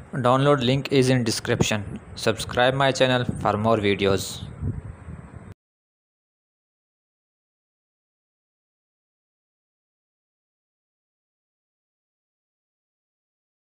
Download link is in description. Subscribe my channel for more videos.